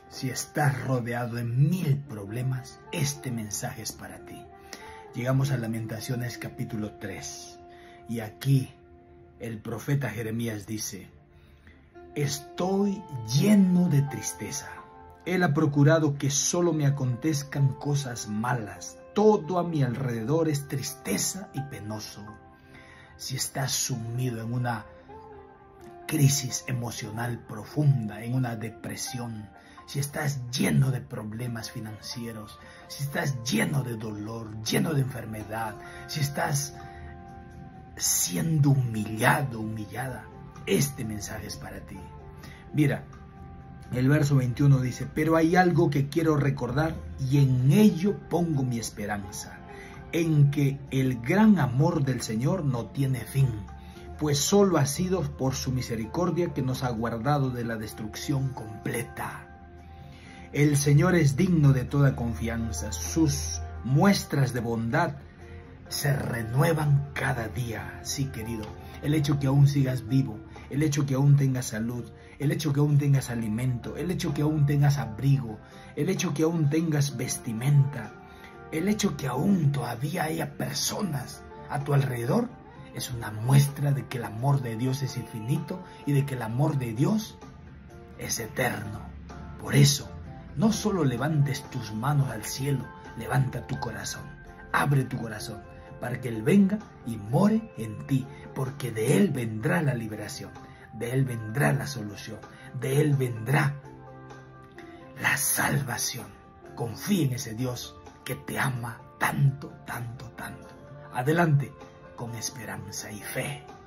Si estás rodeado de 1000 problemas, este mensaje es para ti. Llegamos a Lamentaciones capítulo 3 y aquí el profeta Jeremías dice: estoy lleno de tristeza. Él ha procurado que solo me acontezcan cosas malas. Todo a mi alrededor es tristeza y penoso. Si estás sumido en una crisis emocional profunda, en una depresión, si estás lleno de problemas financieros, si estás lleno de dolor, lleno de enfermedad, si estás siendo humillado, humillada, este mensaje es para ti. Mira, el verso 21 dice: pero hay algo que quiero recordar y en ello pongo mi esperanza, en que el gran amor del Señor no tiene fin, pues solo ha sido por su misericordia que nos ha guardado de la destrucción completa. El Señor es digno de toda confianza, sus muestras de bondad se renuevan cada día. Sí, querido, el hecho que aún sigas vivo, el hecho que aún tengas salud, el hecho que aún tengas alimento, el hecho que aún tengas abrigo, el hecho que aún tengas vestimenta, el hecho que aún todavía haya personas a tu alrededor, es una muestra de que el amor de Dios es infinito y de que el amor de Dios es eterno. Por eso, no solo levantes tus manos al cielo, levanta tu corazón, abre tu corazón para que Él venga y more en ti, porque de Él vendrá la liberación, de Él vendrá la solución, de Él vendrá la salvación. Confía en ese Dios que te ama tanto, tanto, tanto. Adelante con esperanza y fe.